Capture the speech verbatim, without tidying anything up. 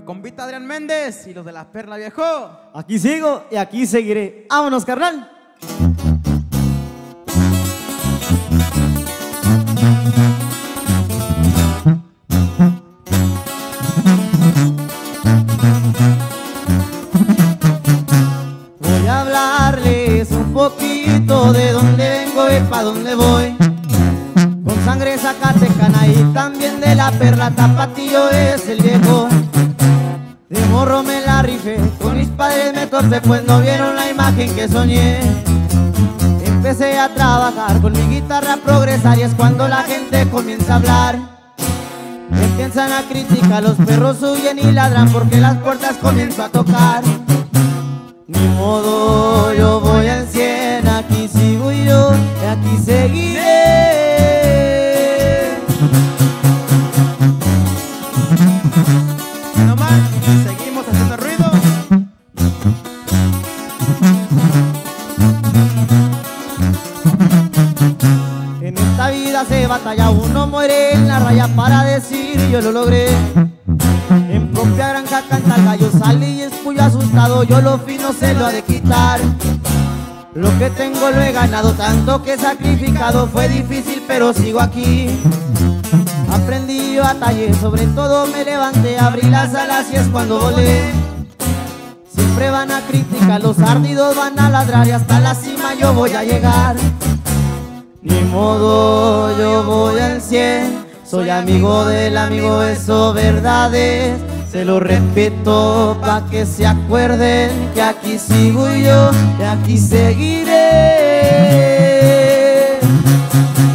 Su compita Adrián Méndez y los de las Perlas, viejo. Aquí sigo y aquí seguiré. ¡Vámonos, carnal! Voy a hablarles un poquito de dónde vengo y pa' dónde voy. Con sangre zacatecana y también de la Perla, Tapatío es el viejo. De morro me la rifé, con mis padres me topé, pues no vieron la imagen que soñé. Empecé a trabajar con mi guitarra, a progresar, y es cuando la gente comienza a hablar. Empiezan a criticar, los perros huyen y ladran porque las puertas comienzo a tocar. Ni modo, yo voy al cien, aquí sigo yo y aquí seguiré. No más, seguimos haciendo ruido. En esta vida se batalla, uno muere en la raya para decir yo lo logré. En propia granja canta el gallo, salí y espullo asustado, yo lo fino se lo ha de quitar. Lo que tengo lo he ganado, tanto que he sacrificado, fue difícil pero sigo aquí. Aprendí, yo batallé, sobre todo me levanté, abrí las alas y es cuando volé. Siempre van a criticar, los ardidos van a ladrar y hasta la cima yo voy a llegar. Ni modo, yo voy al cien, soy amigo del amigo, eso verdad es. Se lo repito pa' que se acuerden que aquí sigo yo y aquí seguiré.